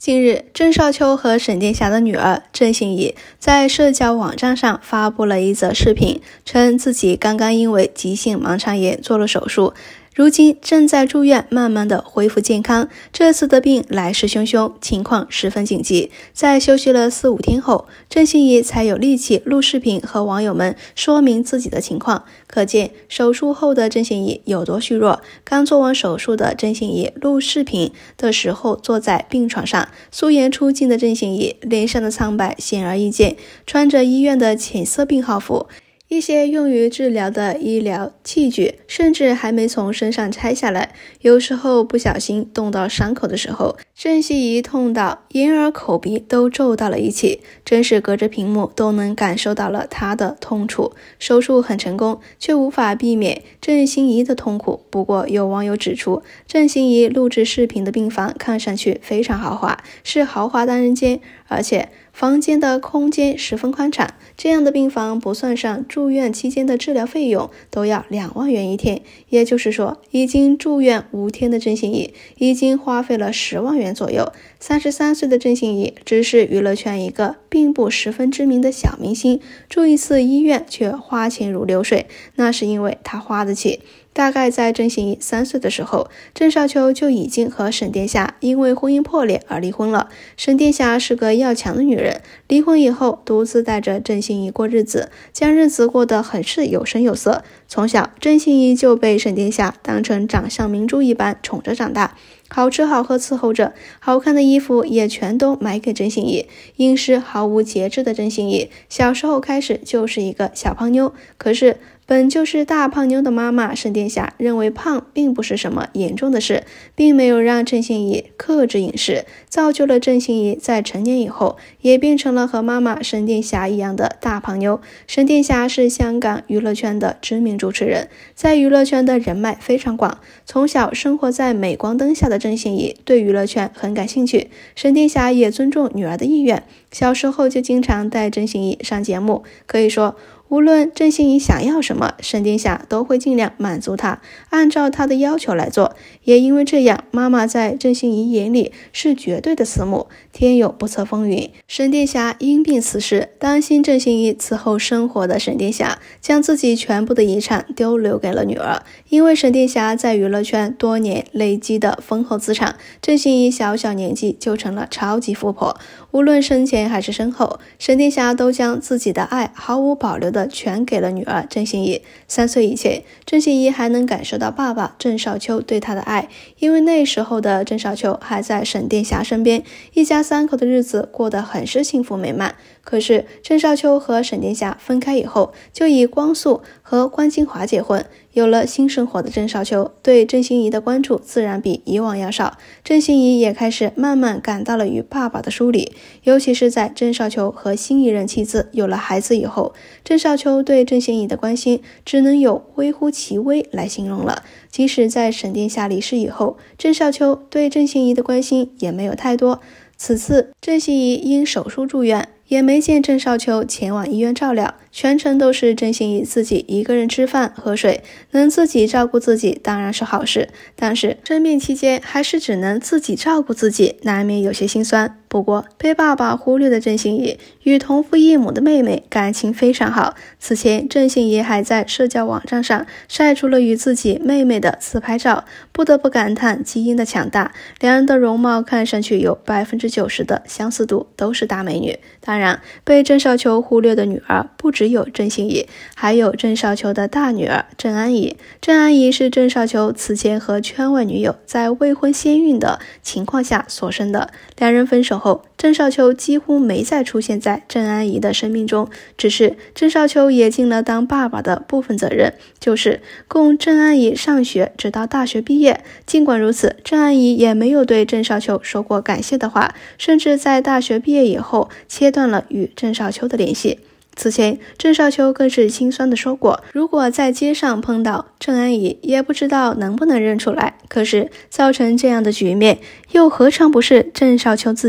近日，郑少秋和沈殿霞的女儿郑欣宜在社交网站上发布了一则视频，称自己刚刚因为急性盲肠炎做了手术，如今正在住院，慢慢的恢复健康。这次的病来势汹汹，情况十分紧急。在休息了4-5天后，郑欣宜才有力气录视频和网友们说明自己的情况。可见手术后的郑欣宜有多虚弱。刚做完手术的郑欣宜录视频的时候坐在病床上，素颜出镜的郑欣宜脸上的苍白显而易见，穿着医院的浅色病号服。一些用于治疗的医疗器具甚至还没从身上拆下来，有时候不小心动到伤口的时候，郑欣宜痛到眼耳口鼻都皱到了一起，真是隔着屏幕都能感受到了她的痛楚。手术很成功，却无法避免郑欣宜的痛苦。不过有网友指出，郑欣宜录制视频的病房看上去非常豪华，是豪华单人间，而且房间的空间十分宽敞，这样的病房不算上住院期间的治疗费用，都要2万元一天。也就是说，已经住院5天的郑欣宜已经花费了10万元左右。33岁的郑欣宜只是娱乐圈一个并不十分知名的小明星，住一次医院却花钱如流水，那是因为他花得起。大概在郑欣宜3岁的时候，郑少秋就已经和沈殿霞因为婚姻破裂而离婚了。沈殿霞是个要强的女人，离婚以后独自带着郑欣宜过日子，将日子过得很是有声有色。从小，郑欣宜就被沈殿霞当成掌上明珠一般宠着长大，好吃好喝伺候着，好看的衣服也全都买给郑欣宜。饮食毫无节制的郑欣宜小时候开始就是一个小胖妞，可是本就是大胖妞的妈妈沈殿霞认为胖并不是什么严重的事，并没有让郑欣宜克制饮食，造就了郑欣宜在成年以后也变成了和妈妈沈殿霞一样的大胖妞。沈殿霞是香港娱乐圈的知名主持人，在娱乐圈的人脉非常广，从小生活在镁光灯下的郑欣宜对娱乐圈很感兴趣，沈殿霞也尊重女儿的意愿，小时候就经常带郑欣宜上节目，可以说无论郑欣宜想要什么，沈殿霞都会尽量满足她，按照她的要求来做。也因为这样，妈妈在郑欣宜眼里是绝对的慈母，天有不测风云。沈殿霞因病辞世，担心郑欣宜此后生活的沈殿霞将自己全部的遗产都留给了女儿。因为沈殿霞在娱乐圈多年累积的丰厚资产，郑欣宜小年纪就成了超级富婆。无论生前还是身后，沈殿霞都将自己的爱毫无保留的全给了女儿郑欣宜。3岁以前，郑欣宜还能感受到爸爸郑少秋对她的爱，因为那时候的郑少秋还在沈殿霞身边，一家3口的日子过得很是幸福美满。可是郑少秋和沈殿霞分开以后，就以光速和关金华结婚。有了新生活的郑少秋对郑欣宜的关注自然比以往要少，郑欣宜也开始慢慢感到了与爸爸的疏离。尤其是在郑少秋和新一任妻子有了孩子以后，郑少秋对郑欣宜的关心只能有微乎其微来形容了。即使在沈殿霞离世以后，郑少秋对郑欣宜的关心也没有太多。此次郑欣宜因手术住院，也没见郑少秋前往医院照料，全程都是郑欣宜自己一个人吃饭喝水，能自己照顾自己当然是好事，但是生病期间还是只能自己照顾自己，难免有些心酸。不过被爸爸忽略的郑欣宜与同父异母的妹妹感情非常好，此前郑欣宜还在社交网站上晒出了与自己妹妹的自拍照，不得不感叹基因的强大，两人的容貌看上去有90%的相似度，都是大美女。当然被郑少秋忽略的女儿不只有郑欣宜，还有郑少秋的大女儿郑安怡。郑安怡是郑少秋此前和圈外女友在未婚先孕的情况下所生的，两人分手后，郑少秋几乎没再出现在郑安怡的生命中，只是郑少秋也尽了当爸爸的部分责任，就是供郑安怡上学直到大学毕业。尽管如此，郑安怡也没有对郑少秋说过感谢的话，甚至在大学毕业以后切断了与郑少秋的联系。此前，郑少秋更是心酸地说过，如果在街上碰到郑安怡，也不知道能不能认出来。可是造成这样的局面，又何尝不是郑少秋自己？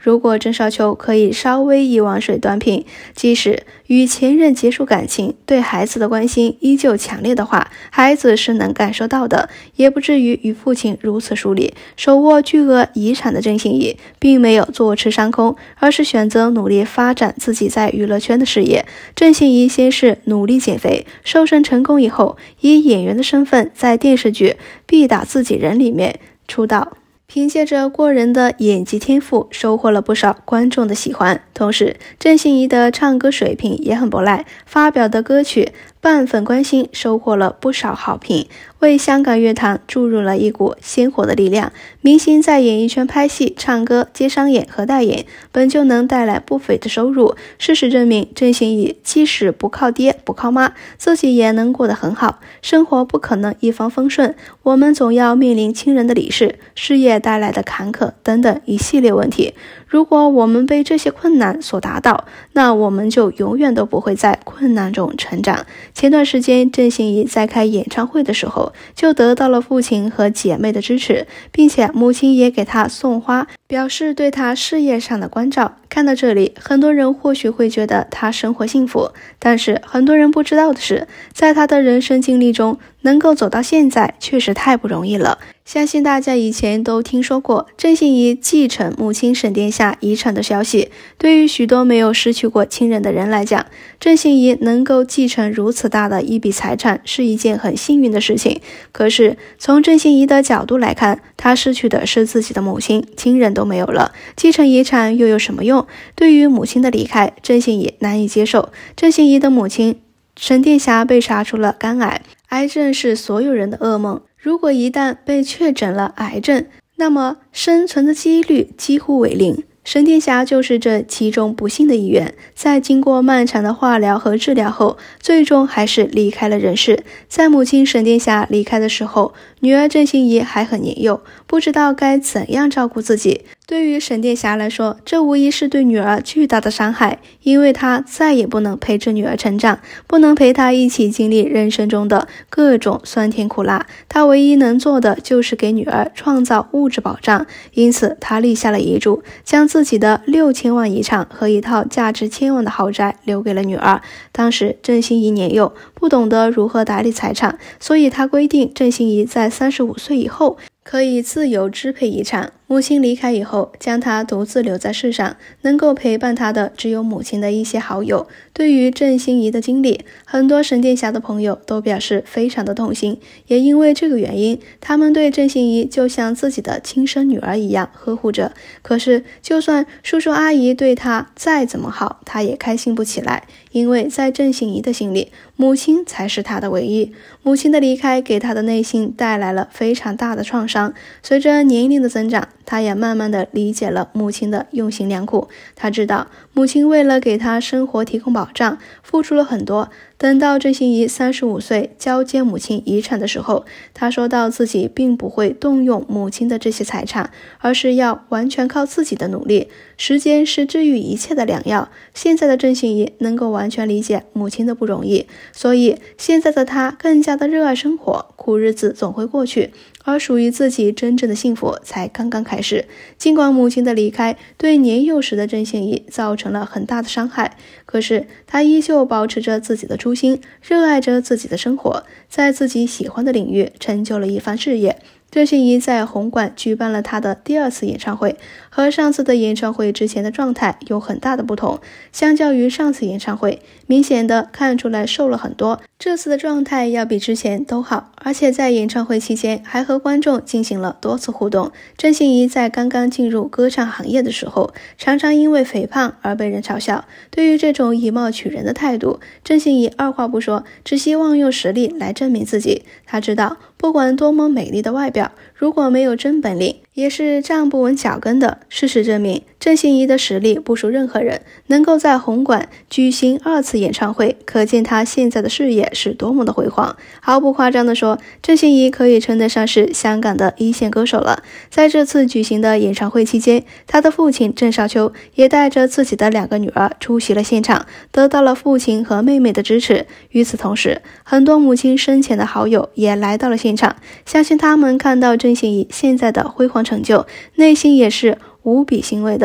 如果郑少秋可以稍微一碗水端平，即使与前任结束感情，对孩子的关心依旧强烈的话，孩子是能感受到的，也不至于与父亲如此疏离。手握巨额遗产的郑欣宜并没有坐吃山空，而是选择努力发展自己在娱乐圈的事业。郑欣宜先是努力减肥，瘦身成功以后，以演员的身份在电视剧《必打自己人》里面出道。凭借着过人的演技天赋，收获了不少观众的喜欢。同时，郑欣宜的唱歌水平也很不赖，发表的歌曲《半份关心》收获了不少好评，为香港乐坛注入了一股鲜活的力量。明星在演艺圈拍戏、唱歌、接商演和代言，本就能带来不菲的收入。事实证明，郑欣宜即使不靠爹不靠妈，自己也能过得很好。生活不可能一帆风顺，我们总要面临亲人的离世、事业带来的坎坷等等一系列问题。如果我们被这些困难所打倒，那我们就永远都不会在困难中成长。前段时间，郑欣宜在开演唱会的时候，就得到了父亲和姐妹的支持，并且母亲也给她送花，表示对她事业上的关照。看到这里，很多人或许会觉得她生活幸福，但是很多人不知道的是，在她的人生经历中，能够走到现在确实太不容易了。相信大家以前都听说过郑欣宜继承母亲沈殿霞遗产的消息。对于许多没有失去过亲人的人来讲，郑欣宜能够继承如此大的一笔财产是一件很幸运的事情。可是从郑欣宜的角度来看，她失去的是自己的母亲，亲人都没有了，继承遗产又有什么用？对于母亲的离开，郑欣宜难以接受。郑欣宜的母亲沈殿霞被查出了肝癌，癌症是所有人的噩梦。如果一旦被确诊了癌症，那么生存的几率几乎为零。沈殿霞就是这其中不幸的一员，在经过漫长的化疗和治疗后，最终还是离开了人世。在母亲沈殿霞离开的时候，女儿郑欣宜还很年幼，不知道该怎样照顾自己。对于沈殿霞来说，这无疑是对女儿巨大的伤害，因为她再也不能陪着女儿成长，不能陪她一起经历人生中的各种酸甜苦辣。她唯一能做的就是给女儿创造物质保障，因此她立下了遗嘱，将自己的6000万遗产和一套价值1000万的豪宅留给了女儿。当时郑欣宜年幼，不懂得如何打理财产，所以她规定郑欣宜在35岁以后可以自由支配遗产。母亲离开以后，将她独自留在世上，能够陪伴她的只有母亲的一些好友。对于郑欣宜的经历，很多沈殿霞的朋友都表示非常的痛心，也因为这个原因，他们对郑欣宜就像自己的亲生女儿一样呵护着。可是就算叔叔阿姨对她再怎么好，她也开心不起来，因为在郑欣宜的心里，母亲才是她的唯一。母亲的离开给她的内心带来了非常大的创伤。随着年龄的增长，她也慢慢的理解了母亲的用心良苦。她知道母亲为了给她生活提供保障，付出了很多。等到郑欣宜35岁交接母亲遗产的时候，她说到自己并不会动用母亲的这些财产，而是要完全靠自己的努力。时间是治愈一切的良药。现在的郑欣宜能够完全理解母亲的不容易，所以现在的她更加的热爱生活。苦日子总会过去，而属于自己真正的幸福才刚刚开始。尽管母亲的离开对年幼时的郑欣宜造成了很大的伤害，可是她依旧保持着自己的初心，热爱着自己的生活，在自己喜欢的领域成就了一番事业。郑欣宜在红馆举办了她的第2次演唱会，和上次的演唱会之前的状态有很大的不同。相较于上次演唱会，明显的看出来瘦了很多，这次的状态要比之前都好，而且在演唱会期间还和观众进行了多次互动。郑欣宜在刚刚进入歌唱行业的时候，常常因为肥胖而被人嘲笑。对于这种以貌取人的态度，郑欣宜二话不说，只希望用实力来证明自己。她知道不管多么美丽的外表，如果没有真本领，也是站不稳脚跟的。事实证明，郑欣宜的实力不输任何人，能够在红馆举行2次演唱会，可见她现在的事业是多么的辉煌。毫不夸张地说，郑欣宜可以称得上是香港的一线歌手了。在这次举行的演唱会期间，她的父亲郑少秋也带着自己的2个女儿出席了现场，得到了父亲和妹妹的支持。与此同时，很多母亲生前的好友也来到了现场，相信他们看到郑欣宜现在的辉煌成就，内心也是无比欣慰的。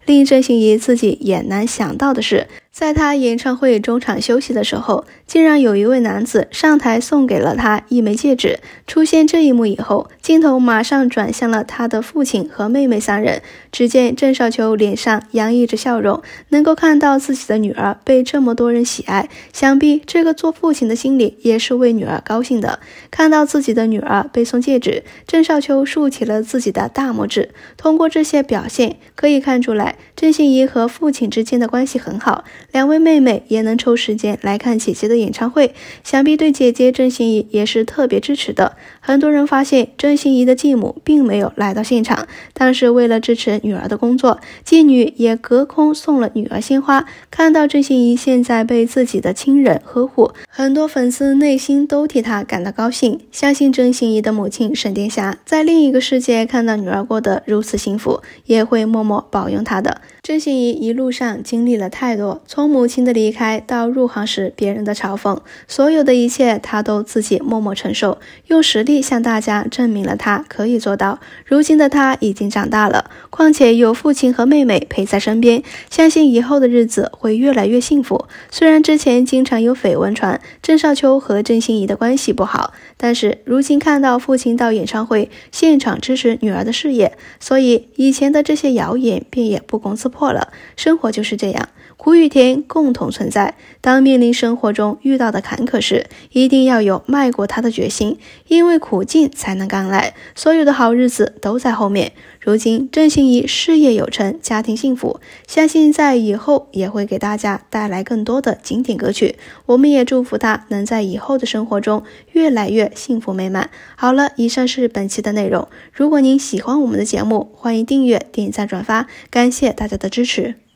令郑欣宜自己也难想到的是，在他演唱会中场休息的时候，竟然有一位男子上台送给了他一枚戒指。出现这一幕以后，镜头马上转向了他的父亲和妹妹三人。只见郑少秋脸上洋溢着笑容，能够看到自己的女儿被这么多人喜爱，想必这个做父亲的心里也是为女儿高兴的。看到自己的女儿被送戒指，郑少秋竖起了自己的大拇指。通过这些表现可以看出来，郑欣宜和父亲之间的关系很好，两位妹妹也能抽时间来看姐姐的演唱会，想必对姐姐郑欣宜也是特别支持的。很多人发现郑欣宜的继母并没有来到现场，但是为了支持女儿的工作，继女也隔空送了女儿鲜花。看到郑欣宜现在被自己的亲人呵护，很多粉丝内心都替她感到高兴。相信郑欣宜的母亲沈殿霞在另一个世界看到女儿过得如此幸福，也会默默保佑她的。郑欣宜一路上经历了太多，从母亲的离开到入行时别人的嘲讽，所有的一切她都自己默默承受，用实力向大家证明了她可以做到。如今的她已经长大了，况且有父亲和妹妹陪在身边，相信以后的日子会越来越幸福。虽然之前经常有绯闻传郑少秋和郑欣宜的关系不好，但是如今看到父亲到演唱会现场支持女儿的事业，所以以前的这些谣言便也不攻自破了。生活就是这样，苦与甜共同存在。当面临生活中遇到的坎坷时，一定要有迈过它的决心，因为苦尽才能甘来，所有的好日子都在后面。如今郑欣宜事业有成，家庭幸福，相信在以后也会给大家带来更多的经典歌曲。我们也祝福她能在以后的生活中越来越幸福美满。好了，以上是本期的内容。如果您喜欢我们的节目，欢迎订阅、点赞、转发，感谢大家的支持。